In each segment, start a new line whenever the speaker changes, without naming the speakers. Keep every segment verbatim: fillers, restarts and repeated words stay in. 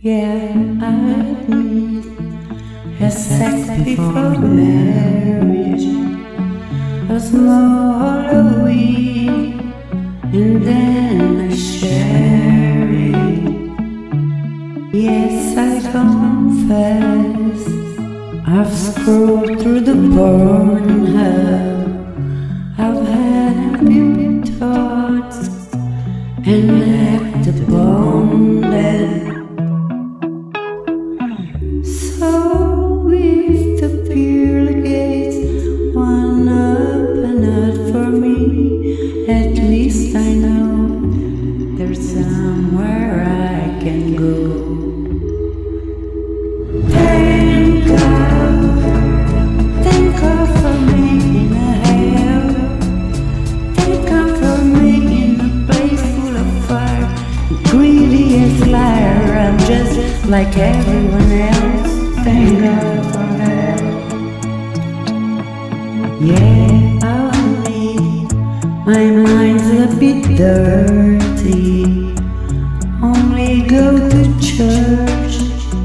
Yeah, I admit a sex before marriage, a small Halloween, and then a sherry. Yes, I confess, I've scrolled through the porn hub. I've had few thoughts and left the bonded. So if the pearly gates one open out for me, at least I know there's somewhere I can go. Thank God, thank God for making a hell. Thank God for making a place full of fire. Greedy as liar, I'm just like everyone else. Thank God for that. Yeah, I'll admit my mind's a bit dirty. Only go to church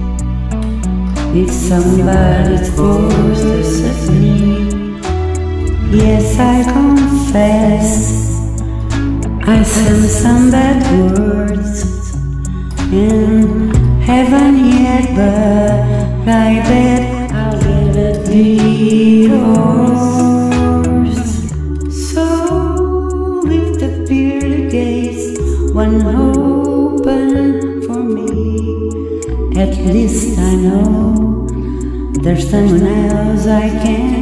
if somebody forces me. Yes, I confess I said some bad words and haven't yet, but I bet I'll get a divorce. So if the pearly gates one open for me, at least I know there's someone else I can